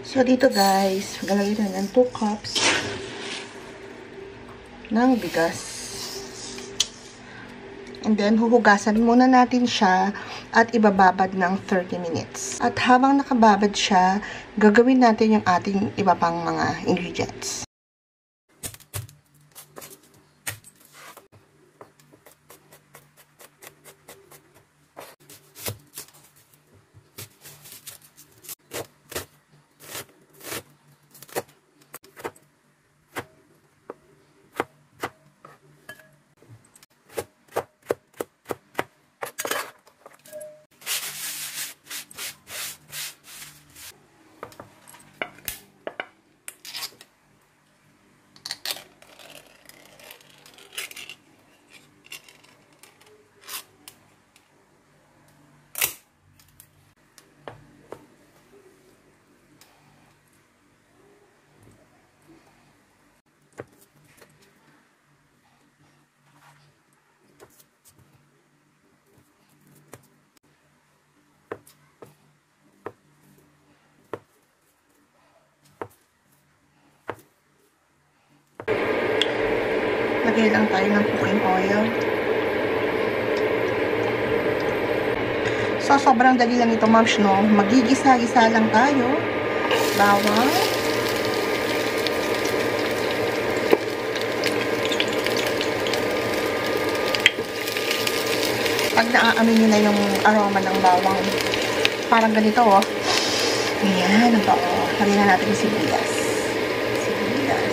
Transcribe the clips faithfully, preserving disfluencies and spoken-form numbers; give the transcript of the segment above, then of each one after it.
So, dito guys, maglalagay na ng two cups ng bigas. And then, huhugasan muna natin siya at ibababad ng thirty minutes. At habang nakababad siya, gagawin natin yung ating iba pang mga ingredients. Lagay lang tayo ng cooking oil. So, sobrang dali lang ito, moms, no? Magigisa-gisa lang tayo. Bawang. Pag naaamin nyo na yung aroma ng bawang, parang ganito, oh. Ayan, ito, oh. Lagay na natin yung sibuyas. Sibuyas.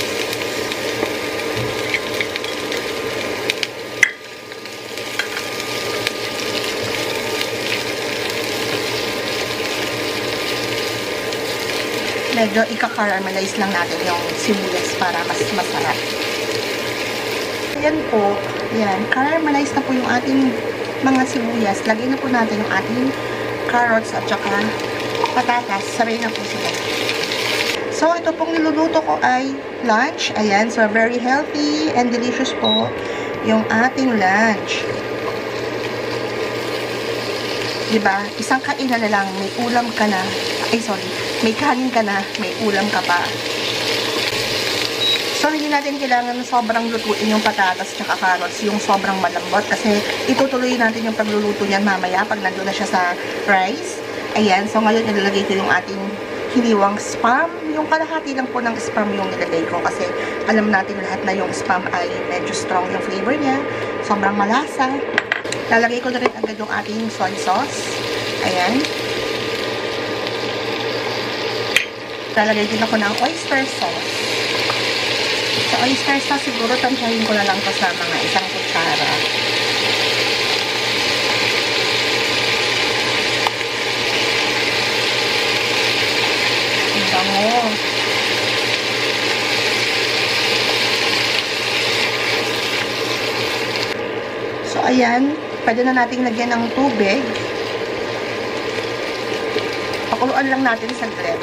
Medyo ika-caramelize lang natin yung sibuyas para mas masarap. Ayan po. Ayan. Caramelize na po yung ating mga sibuyas. Lagay na po natin yung ating carrots at saka patatas. Sabay na po sila. So, ito pong niluluto ko ay lunch. Ayan. So, very healthy and delicious po yung ating lunch. Diba? Isang kainan na lang. May ulam ka na. Ay, sorry. May kanin ka na, may ulam ka pa. So, hindi natin kailangan sobrang lutuin yung patatas at carrots, yung sobrang malambot. Kasi, itutuloy natin yung pagluluto niyan mamaya pag nandun na siya sa rice. Ayan. So, ngayon, nilalagay ko yung ating hiniwang spam. Yung kalahati lang po ng spam yung nilagay ko. Kasi, alam natin lahat na yung spam ay medyo strong yung flavor niya. Sobrang malasa. Lalagay ko na rin agad yung ating soy sauce. Ayan. Lalagay din ako ng oyster sauce. Sa oyster sauce, siguro tansyahin ko na lang to sa mga isang kutsara. Ang bango. So, ayan. Pwede na nating lagyan ng tubig. Pakuluan lang natin saglit.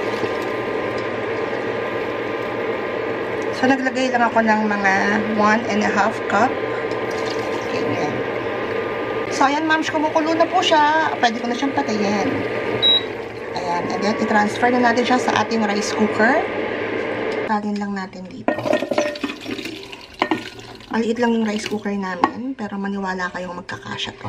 So, naglagay lang ako ng mga one and a half cup. Ganyan. So, ayan, ma'am, kumukulo na po siya. Pwede ko na siyang patayin. Ayan. And then, i-transfer na natin siya sa ating rice cooker. Talin lang natin dito. Maliit lang yung rice cooker namin, pero maniwala kayong magkakasya to.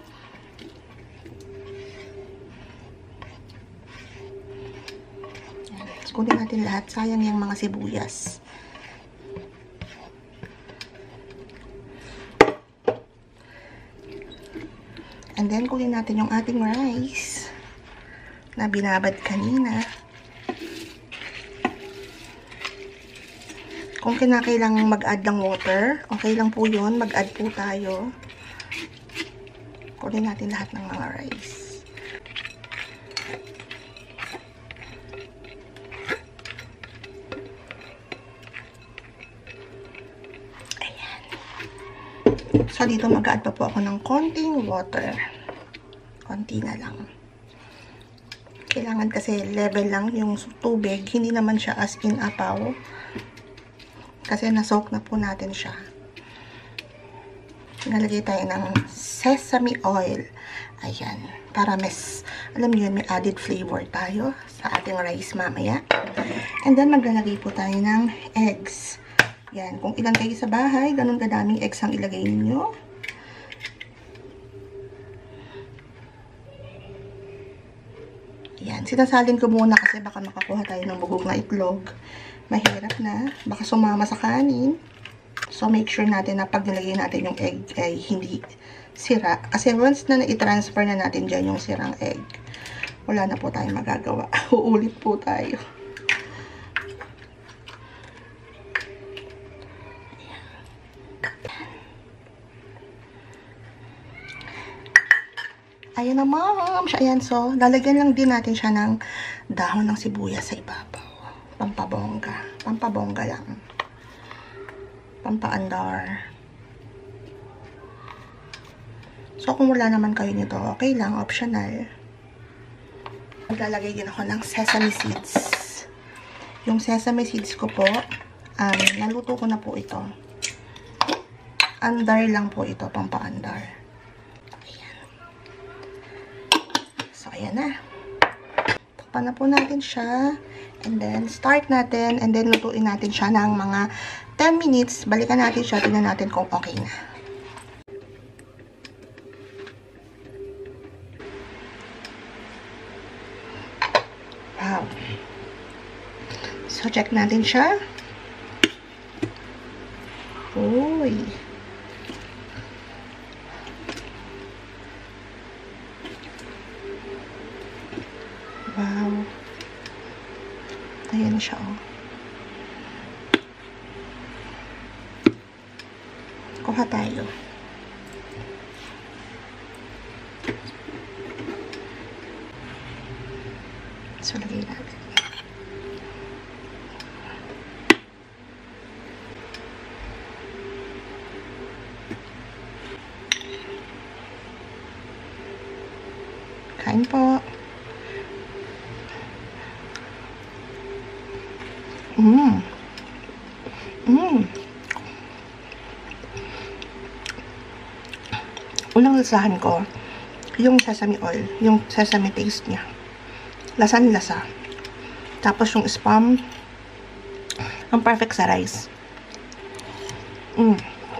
Ayan. So, kunin natin lahat. Sayang yung mga sibuyas. And then, kunin natin yung ating rice na binabad kanina. Kung kinakailangan mag-add ng water, okay lang po yun. Mag-add po tayo. Kunin natin lahat ng mga rice. Ayan. So, dito mag-add pa po ako ng konting water. Konti na lang. Kailangan kasi level lang yung tubig. Hindi naman siya as in apaw. Kasi nasoak na po natin siya. Nalagay tayo ng sesame oil. Ayan. Para mas Alam niyo yun, may added flavor tayo sa ating rice mamaya. And then, maglalagay po tayo ng eggs. Yan, kung ilan kayo sa bahay, ganun kadaming eggs ang ilagay niyo. Yan, sinasalin ko muna kasi baka makakuha tayo ng bugog na itlog. Mahirap na, baka sumama sa kanin. So, make sure natin na pag nilagay natin yung egg ay hindi sira. Kasi once na i-transfer na natin dyan yung sirang egg, wala na po tayong magagawa. Uulit po tayo. Ayan na, ma'am. Ayan, so, lalagyan lang din natin siya ng dahon ng sibuyas sa ibabaw. Pampabongga. Pampabongga lang. Pampaandar. So, kung wala naman kayo nito, okay lang. Optional. Maglalagay din ako ng sesame seeds. Yung sesame seeds ko po, um, naluto ko na po ito. Andar lang po ito, pampaandar. Ayan na. Takpan na po natin siya. And then, start natin. And then, lutuin natin siya ng mga ten minutes. Balikan natin siya. Tingnan natin kung okay na. Wow. So, check natin siya. Uy. Wow. Ayan na siya, oh. Kuha tayo. So, lagay natin. Kain po. Mmm. Mmm. Unang lasahan ko, yung sesame oil, yung sesame taste niya. Lasan-lasa. Tapos yung spam, ang perfect sa rice. Mmm.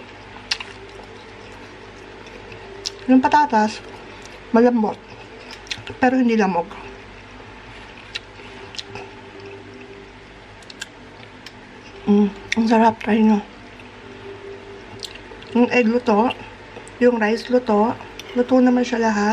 Yung patatas, malambot. Pero hindi lamog. Mm, ang sarap, try nyo. Yung egg luto, yung rice luto, luto naman siya lahat.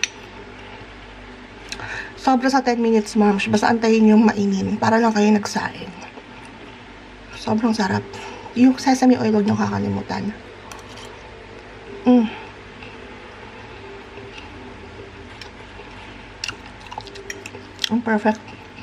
Sobra sa ten minutes, ma'am. Basta antayin yung mainin para lang kayo nagsain. Sobrang sarap. Yung sesame oil, huwag nyo kakalimutan. Mm. Ang perfect.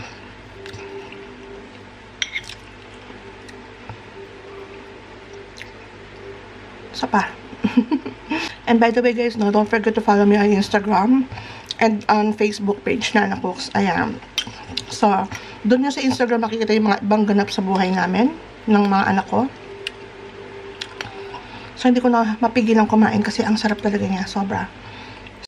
Sapa. And by the way, guys, no, don't forget to follow me on Instagram and on Facebook page na Nana Cooks. Ayan. So, doon nyo sa Instagram makikita yung mga ibang ganap sa buhay namin ng mga anak ko. So, hindi ko na mapigilan kumain kasi ang sarap talaga niya. Sobra.